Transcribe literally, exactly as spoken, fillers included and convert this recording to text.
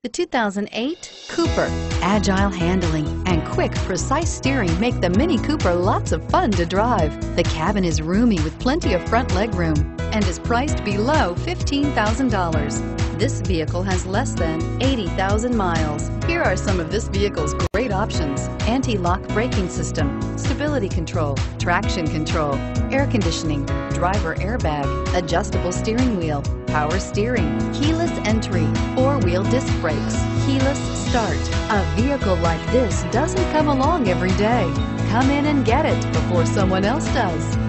The two thousand eight Cooper. Agile handling and quick, precise steering make the Mini Cooper lots of fun to drive. The cabin is roomy with plenty of front legroom and is priced below fifteen thousand dollars. This vehicle has less than eighty thousand miles. Here are some of this vehicle's great options: anti-lock braking system, stability control, traction control, air conditioning, driver airbag, adjustable steering wheel, power steering, keyless entry, four-wheel disc brakes, keyless start. A vehicle like this doesn't come along every day. Come in and get it before someone else does.